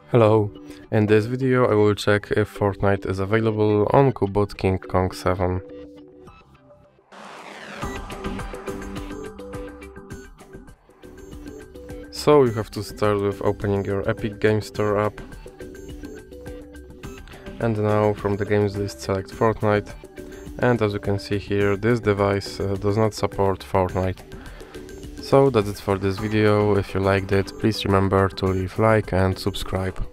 Hello, in this video I will check if Fortnite is available on CUBOT King Kong 7. So you have to start with opening your Epic Game Store app. And now from the games list select Fortnite. And as you can see here, this device does not support Fortnite. So that's it for this video. If you liked it, please remember to leave a like and subscribe.